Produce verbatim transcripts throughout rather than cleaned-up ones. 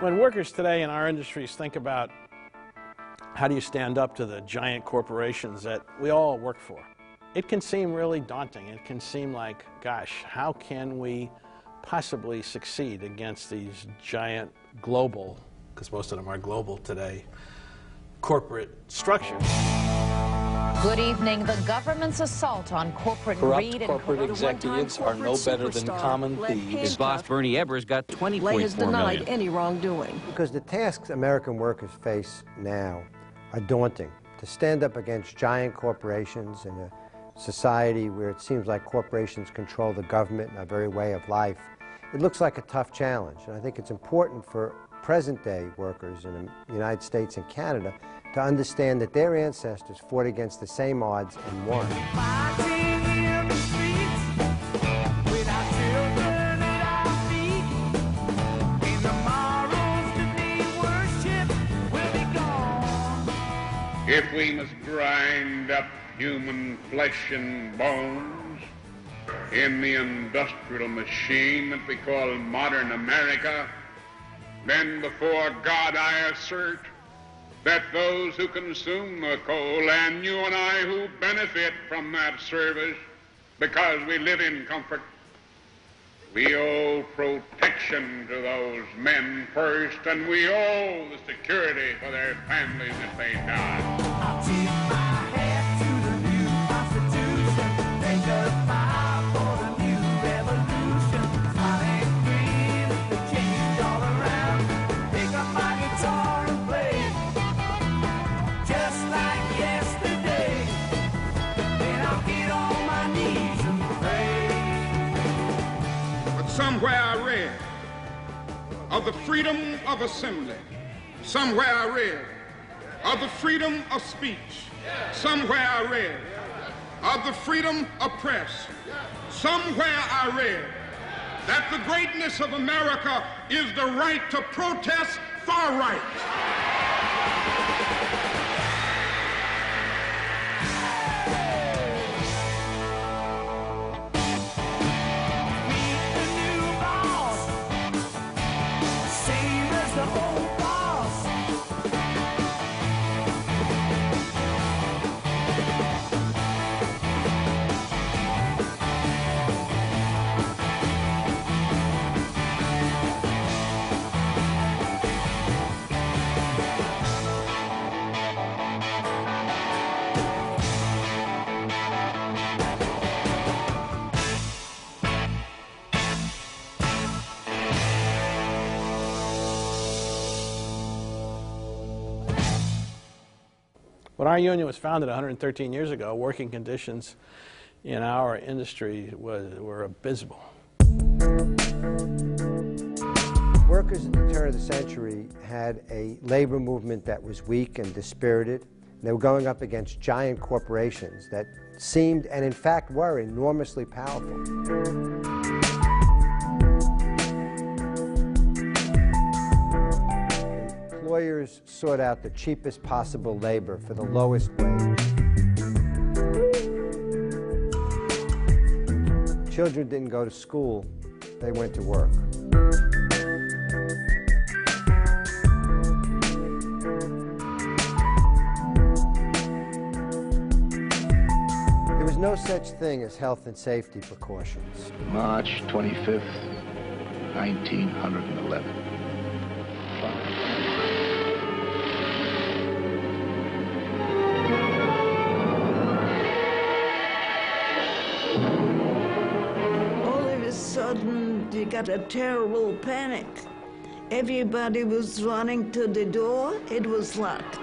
When workers today in our industries think about how do you stand up to the giant corporations that we all work for, it can seem really daunting. It can seem like, gosh, how can we possibly succeed against these giant global, because most of them are global today, corporate structures? Good evening. The government's assault on corporate Corrupt greed and corporate executives are no better than common thieves. His boss, Bernie Ebbers, got twenty point four million. has denied any wrongdoing. Because the tasks American workers face now are daunting. To stand up against giant corporations in a society where it seems like corporations control the government and our very way of life, it looks like a tough challenge. And I think it's important for present-day workers in the United States and Canada to understand that their ancestors fought against the same odds and won. If we must grind up human flesh and bones in the industrial machine that we call modern America, then before God I assert that those who consume the coal and you and I who benefit from that service because we live in comfort, we owe protection to those men first, and we owe the security for their families if they die. I'll tip my hat to the new Constitution, take a fire for the new revolution. Smiling green, the change all around. Pick up my guitar and play, just like yesterday. Then I'll get on my knees and pray. But somewhere I read of the freedom of assembly. Somewhere I read of the freedom of speech. Somewhere I read of the freedom of press. Somewhere I read that the greatness of America is the right to protest far right. When our union was founded one hundred thirteen years ago, working conditions in our industry was, were abysmal. Workers at the turn of the century had a labor movement that was weak and dispirited. They were going up against giant corporations that seemed, and in fact were, enormously powerful. Employers sought out the cheapest possible labor for the lowest wage. Children didn't go to school, they went to work. There was no such thing as health and safety precautions. March twenty-fifth, nineteen eleven. You got a terrible panic. Everybody was running to the door. It was locked.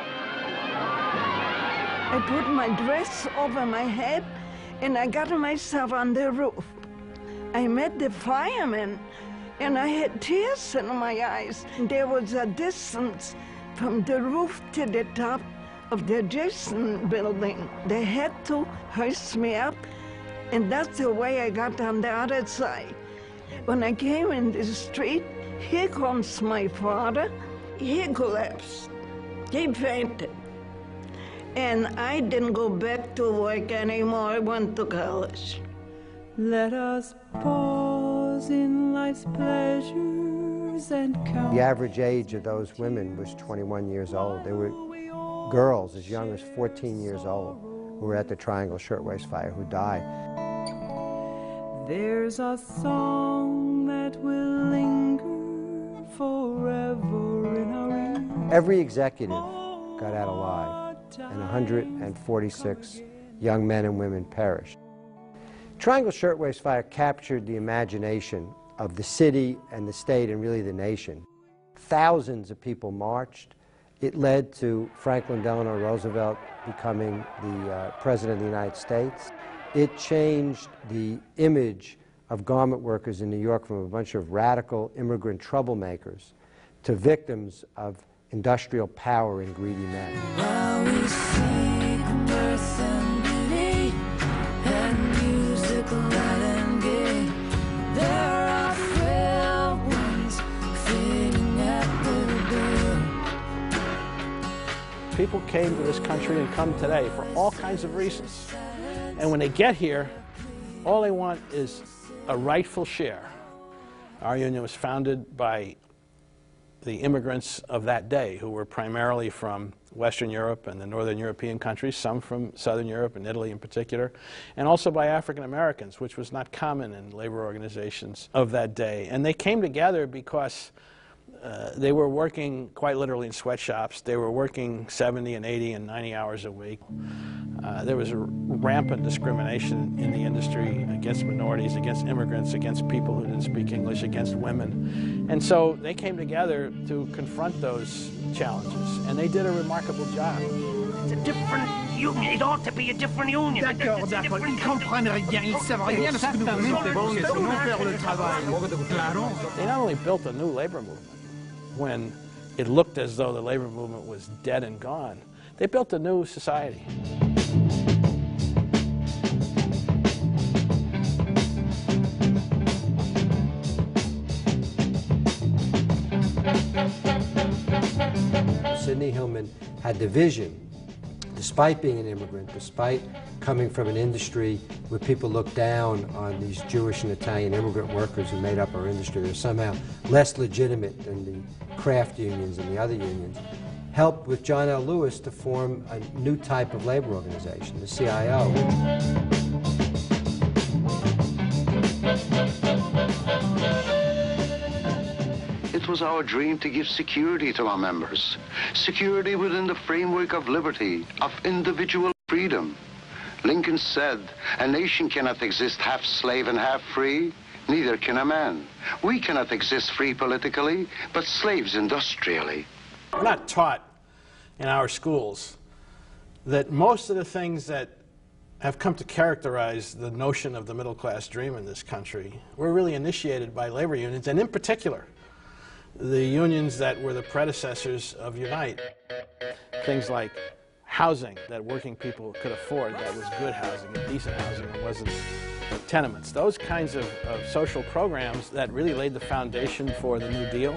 I put my dress over my head and I got myself on the roof. I met the firemen and I had tears in my eyes. There was a distance from the roof to the top of the Jason building. They had to hoist me up, and that's the way I got on the other side. When I came in the street, here comes my father. He collapsed. He fainted. And I didn't go back to work anymore. I went to college. Let us pause in life's pleasure The average age of those women was twenty-one years old. They were girls as young as fourteen years old who were at the Triangle Shirtwaist Fire who died. There's a song that will linger forever in our ears. Every executive got out alive, and one hundred forty-six young men and women perished. Triangle Shirtwaist Fire captured the imagination of the city and the state and really the nation. Thousands of people marched. It led to Franklin Delano Roosevelt becoming the uh, President of the United States. It changed the image of garment workers in New York from a bunch of radical immigrant troublemakers to victims of industrial power and greedy men. While we seek birth and beauty and music light and gay, there are frail ones fading at the door. People came to this country and come today for all kinds of reasons. And when they get here, all they want is a rightful share. Our union was founded by the immigrants of that day, who were primarily from Western Europe and the Northern European countries, some from Southern Europe and Italy in particular, and also by African Americans, which was not common in labor organizations of that day. And they came together because uh, they were working quite literally in sweatshops. They were working seventy and eighty and ninety hours a week. Uh, there was a rampant discrimination in the industry against minorities, against immigrants, against people who didn't speak English, against women. And so they came together to confront those challenges, and they did a remarkable job. It's a different union. It ought to be a different union. D'accord, d'accord. Ils comprennent rien. Ils savent rien de ce que nous voulons faire le travail. They not only built a new labor movement when it looked as though the labor movement was dead and gone, they built a new society. Sidney Hillman had the vision, despite being an immigrant, despite coming from an industry where people looked down on these Jewish and Italian immigrant workers who made up our industry. They're somehow less legitimate than the craft unions and the other unions. Helped with John L. Lewis to form a new type of labor organization, the C I O. It was our dream to give security to our members. Security within the framework of liberty, of individual freedom. Lincoln said, a nation cannot exist half slave and half free. Neither can a man. We cannot exist free politically, but slaves industrially. We're not taught in our schools that most of the things that have come to characterize the notion of the middle-class dream in this country were really initiated by labor unions, and in particular, the unions that were the predecessors of Unite. Things like housing that working people could afford, that was good housing and decent housing, and wasn't tenements. Those kinds of, of social programs that really laid the foundation for the New Deal.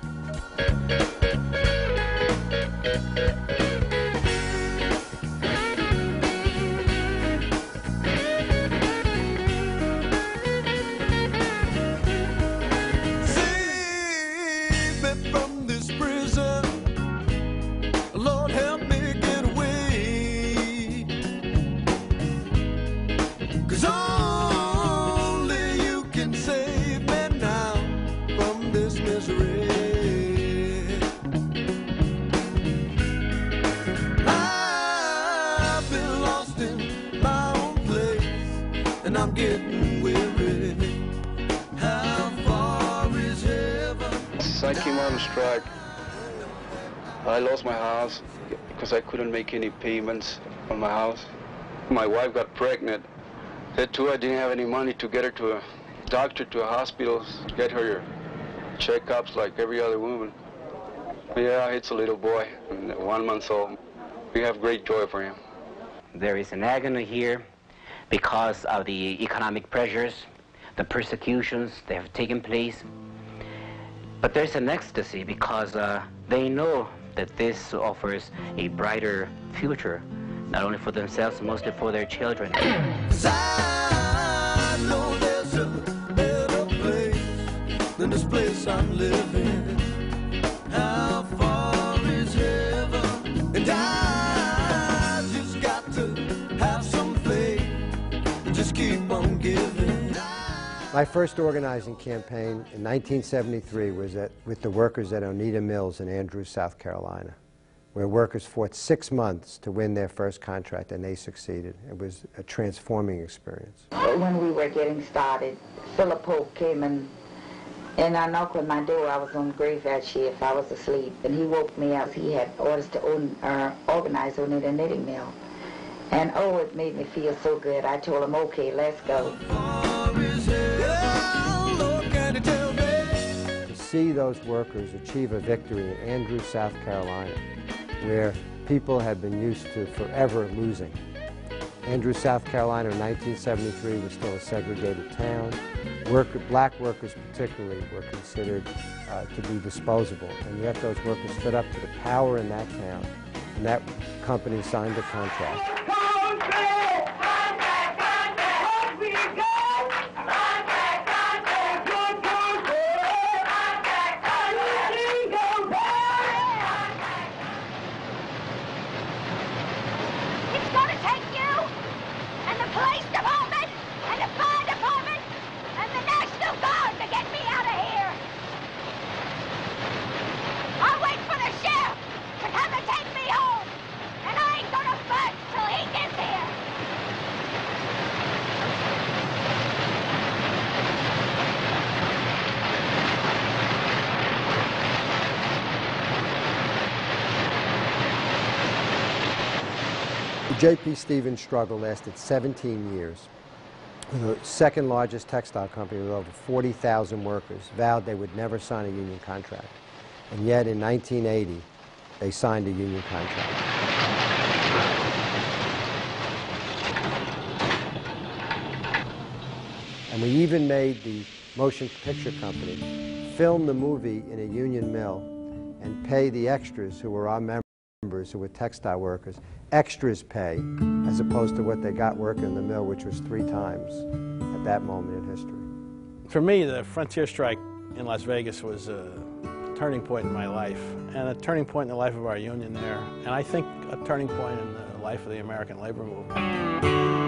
I'm getting weary. How far is heaven? Since I came on strike, I lost my house because I couldn't make any payments on my house. My wife got pregnant. That too, I didn't have any money to get her to a doctor, to a hospital, to get her checkups like every other woman. Yeah, it's a little boy, one month old. We have great joy for him. There is an agony here because of the economic pressures, the persecutions that have taken place. But there's an ecstasy because uh, they know that this offers a brighter future, not only for themselves, mostly for their children. I know there's a better place than this place I'm living. How far is heaven? And I just got to have some faith and just keep on giving. My first organizing campaign in nineteen seventy-three was at, with the workers at Oneida Mills in Andrews, South Carolina, where workers fought six months to win their first contract, and they succeeded. It was a transforming experience. When we were getting started, Philip Pope came and, and I knocked on my door. I was on graveyard shift. I was asleep, and he woke me up. He had orders to own, uh, organize Oneida Knitting Mill. And oh, it made me feel so good. I told him, okay, let's go. To see those workers achieve a victory in Andrews, South Carolina, where people had been used to forever losing. Andrews, South Carolina in nineteen seventy-three was still a segregated town. Worker, black workers particularly were considered uh, to be disposable, and yet those workers stood up to the power in that town, and that company signed a contract. The J P Stevens struggle lasted seventeen years. The second largest textile company with over forty thousand workers vowed they would never sign a union contract. And yet in nineteen eighty, they signed a union contract. And we even made the motion picture company film the movie in a union mill and pay the extras who were our members, who were textile workers, extras pay, as opposed to what they got working in the mill, which was three times at that moment in history. For me, the frontier strike in Las Vegas was a turning point in my life, and a turning point in the life of our union there, and I think a turning point in the life of the American labor movement.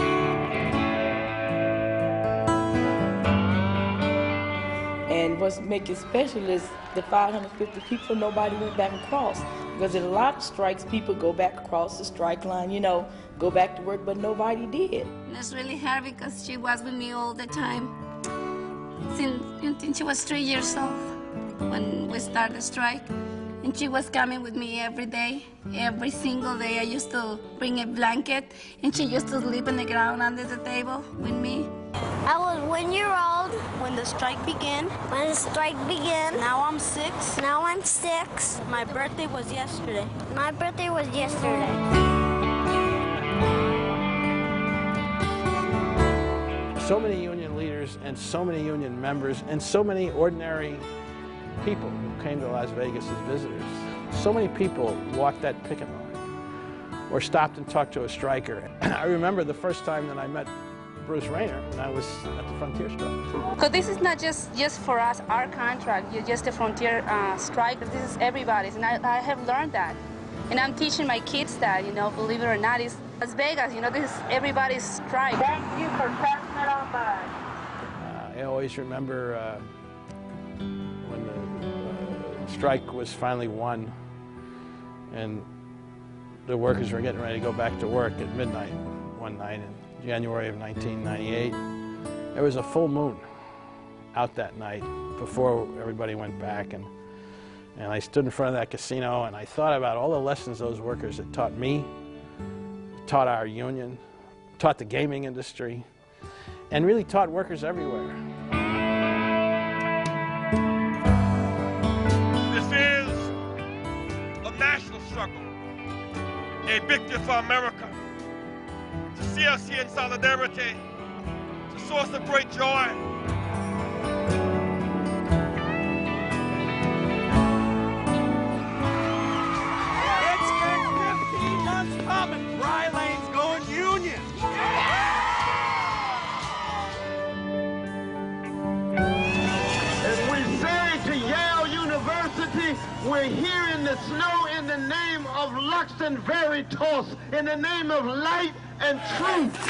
And what's make it special is the five hundred fifty people, nobody went back across. Because in a lot of strikes, people go back across the strike line, you know, go back to work, but nobody did. It's really hard because she was with me all the time. Since, since she was three years old when we started the strike. And she was coming with me every day, every single day. I used to bring a blanket, and she used to sleep on the ground under the table with me. I was one year old when the strike began. When the strike began. Now I'm six. Now I'm six. My birthday was yesterday. My birthday was yesterday. So many union leaders and so many union members and so many ordinary people who came to Las Vegas as visitors. So many people walked that picket line or stopped and talked to a striker. I remember the first time that I met Bruce Rayner when I was at the frontier strike. Because this is not just, just for us, our contract, you're just a frontier uh, strike. This is everybody's, and I, I have learned that. And I'm teaching my kids that, you know, believe it or not, it's Las Vegas, you know, this is everybody's strike. Thank you for passing it on by. Uh, I always remember uh, when the uh, strike was finally won and the workers were getting ready to go back to work at midnight one night in January of nineteen ninety-eight. There was a full moon out that night before everybody went back, and, and I stood in front of that casino and I thought about all the lessons those workers had taught me, taught our union, taught the gaming industry, and really taught workers everywhere. This is a national struggle, a victory for America. To see us here in solidarity, it's a source of great joy. It's been fifteen months coming. Dry Lane's going union. And we very here in the snow in the name of Lux and Veritas, in the name of light and truth.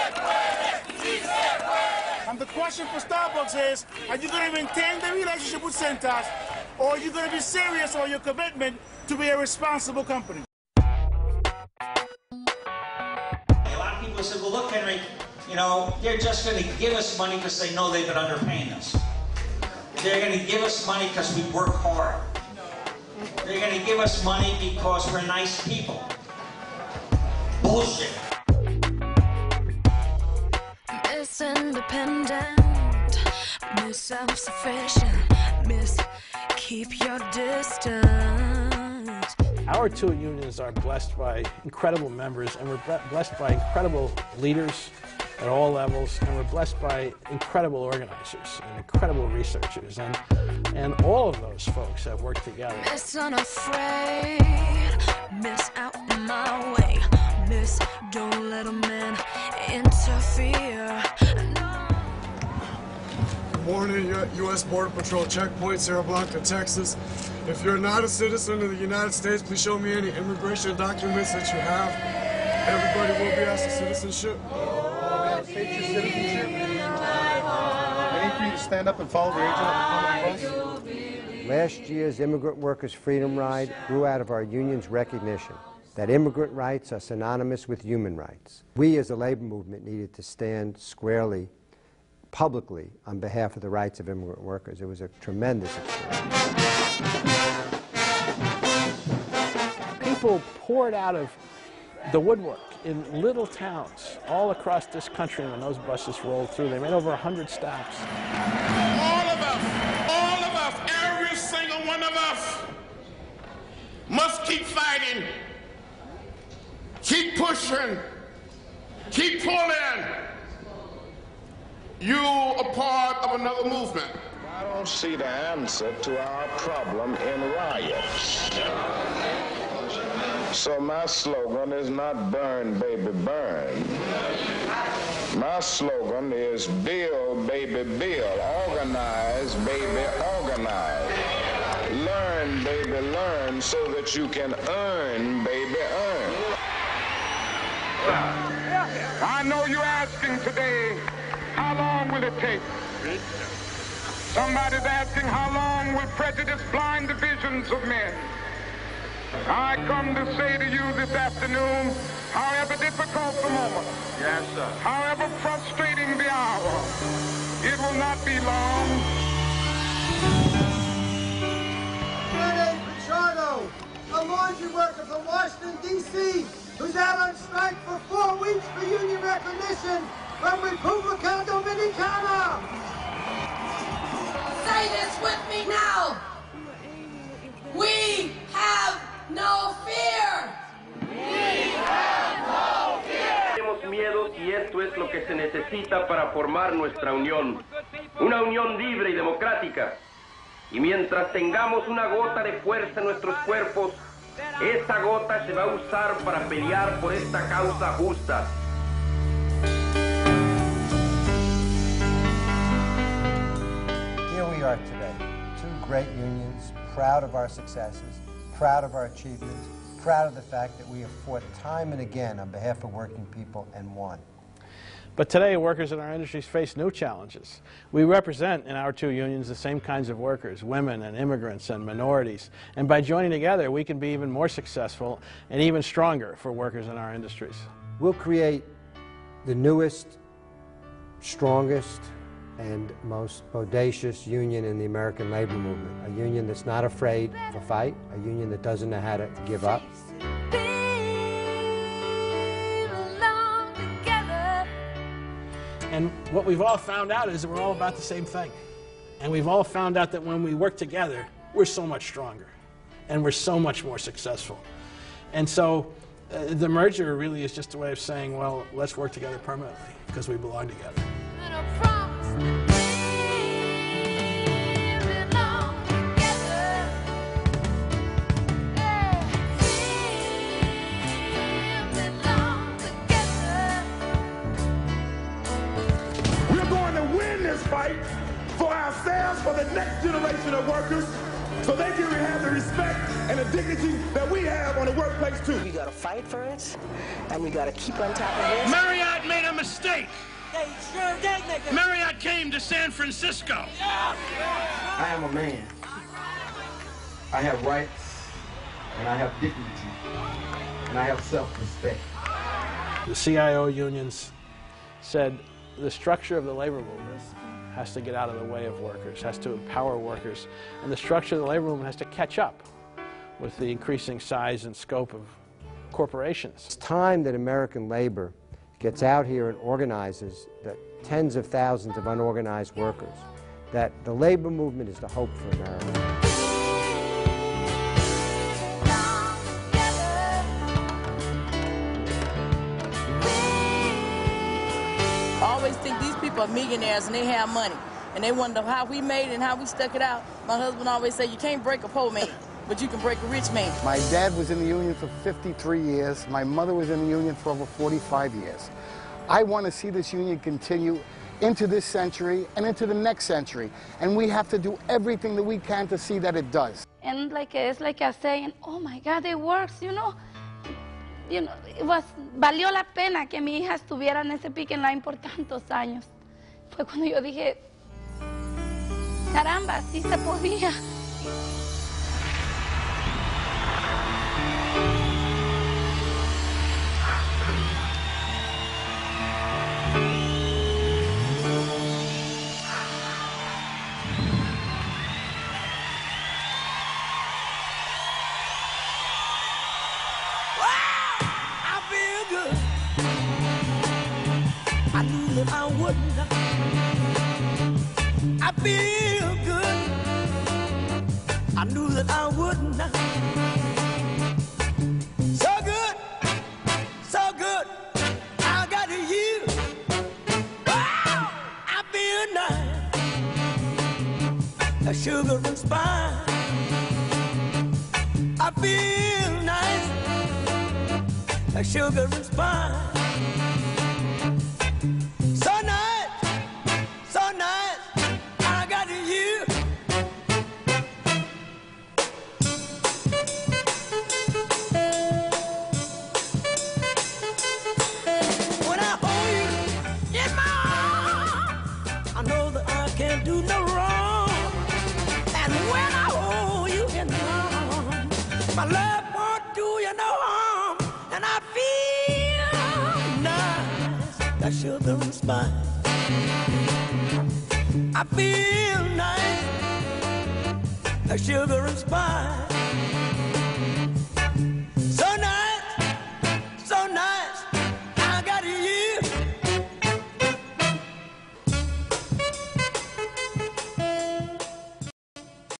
And the question for Starbucks is, are you going to maintain the relationship with Cintas, or are you going to be serious on your commitment to be a responsible company? A lot of people said, well, look, Henry, you know, they're just going to give us money because they know they've been underpaying us. They're going to give us money because we work hard. They're going to give us money because we're nice people. Bullshit. Miss Independent, Miss Self-Sufficient, Miss Keep Your Distance. Our two unions are blessed by incredible members, and we're blessed by incredible leaders at all levels, and we're blessed by incredible organizers and incredible researchers, and and all of those folks have worked together. Miss Unafraid, Miss Out My Way, Miss Don't Let a Man Interfere. No. Good morning, U S Border Patrol checkpoint, Sierra Blanca, Texas. If you're not a citizen of the United States, please show me any immigration documents that you have. Everybody will be asked for citizenship. State your citizenship. Waiting for you to stand up and follow the agent on the bus. Last year's Immigrant Workers' Freedom Ride grew out of our union's recognition that immigrant rights are synonymous with human rights. We as a labor movement needed to stand squarely, publicly, on behalf of the rights of immigrant workers. It was a tremendous experience. People poured out of the woodwork in little towns all across this country when those buses rolled through. They made over a hundred stops. All of us, all of us, every single one of us must keep fighting, keep pushing, keep pulling. You are part of another movement. I don't see the answer to our problem in riots. So my slogan is not burn, baby, burn. My slogan is build, baby, build. Organize, baby, organize. Learn, baby, learn so that you can earn, baby, earn. I know you're asking today, how long will it take? Somebody's asking, how long will prejudice blind the visions of men? I come to say to you this afternoon, however difficult the moment, yes, sir. However frustrating the hour, it will not be long. Rene Pichardo, a laundry worker from Washington, D C, who's out on strike for four weeks for union recognition from República Dominicana. Say this with me now. We have no fear. We have no fear. Tenemos miedos y esto es lo que se necesita para formar nuestra unión. Una unión libre y democrática. Y mientras tengamos una gota de fuerza en nuestros cuerpos, esa gota se va a usar para pelear por esta causa justa. Here we are today, two great unions, proud of our successes, proud of our achievements, proud of the fact that we have fought time and again on behalf of working people and won. But today, workers in our industries face new challenges. We represent in our two unions the same kinds of workers, women and immigrants and minorities. And by joining together, we can be even more successful and even stronger for workers in our industries. We'll create the newest, strongest, and most bodacious union in the American labor movement. A union that's not afraid of a fight, a union that doesn't know how to give up. And what we've all found out is that we're all about the same thing. And we've all found out that when we work together, we're so much stronger. And we're so much more successful. And so uh, the merger really is just a way of saying, well, let's work together permanently, because we belong together. We're going to win this fight for ourselves, for the next generation of workers, so they can have the respect and the dignity that we have on the workplace too. We gotta fight for it, and we gotta keep on top of it. Marriott made a mistake. They sure did make a Marriott came to San Francisco. Yeah. I am a man. I have rights, and I have dignity, and I have self-respect. The C I O unions said the structure of the labor movement has to get out of the way of workers, has to empower workers, and the structure of the labor movement has to catch up with the increasing size and scope of corporations. It's time that American labor gets out here and organizes the tens of thousands of unorganized workers, that the labor movement is the hope for America. I always think these people are millionaires and they have money. And they wonder how we made it and how we stuck it out. My husband always say, you can't break a poor man, but you can break a rich man. My dad was in the union for fifty-three years. My mother was in the union for over forty-five years. I want to see this union continue into this century and into the next century. And we have to do everything that we can to see that it does. And like it's like a saying, oh my God, it works, you know. You know, it was, valió la pena que mi hija estuviera en ese picket line por tantos años. Fue cuando yo dije, caramba, sí se podía. I wouldn't. I feel good. I knew that I wouldn't. So good, so good. I got you. Wow, I feel nice. A sugar and spice. I feel nice. A sugar and spice. Do no wrong, and when I hold you in my arms, my love won't do you no harm, and I feel nice, that sugar and spice. I feel nice, that sugar and spice.